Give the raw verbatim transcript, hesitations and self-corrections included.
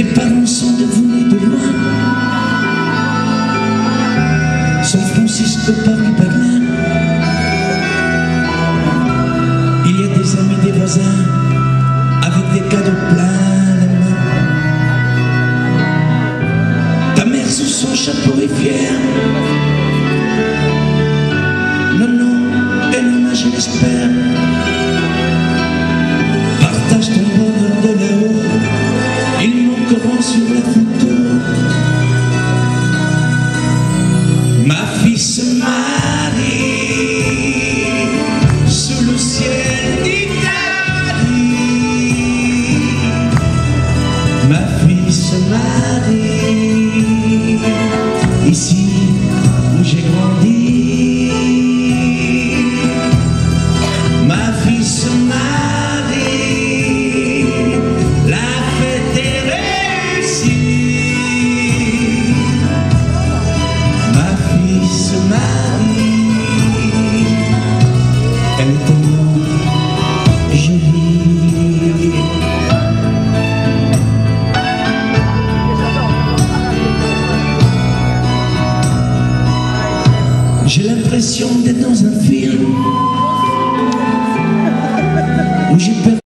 parents sont devenus de loin. San Francisco, Paris, Berlin. Il y a des amis, des voisins, avec des cadeaux plein les mains. Ta mère sous son chapeau est fière. Non, non, elle en a, je l'espère. Partage ton bonheur de là-haut. Ils manqueront sur la photo. Ma fille se marie sous le ciel d'Italie. Ma fille se marie ici où j'ai grandi. Ma fille se marie, la fête est réussie. Ma fille se marie, elle est tellement jolie. J'ai l'impression d'être dans un film où j'ai perdu